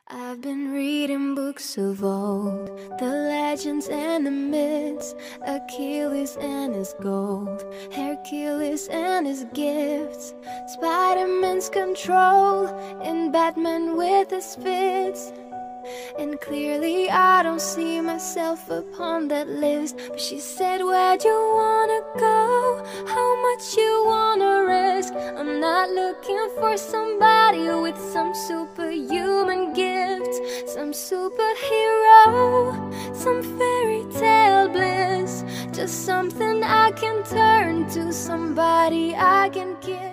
I've been reading books of old, the legends and the myths, Achilles and his gold, Hercules and his gifts, Spider-Man's control, and Batman with his fits. And clearly I don't see myself upon that list. But she said, where'd you wanna go? How much you wanna risk? I'm not looking for somebody with some superhuman gifts, some superhero, some fairy tale bliss. Just something I can turn to, somebody I can kiss.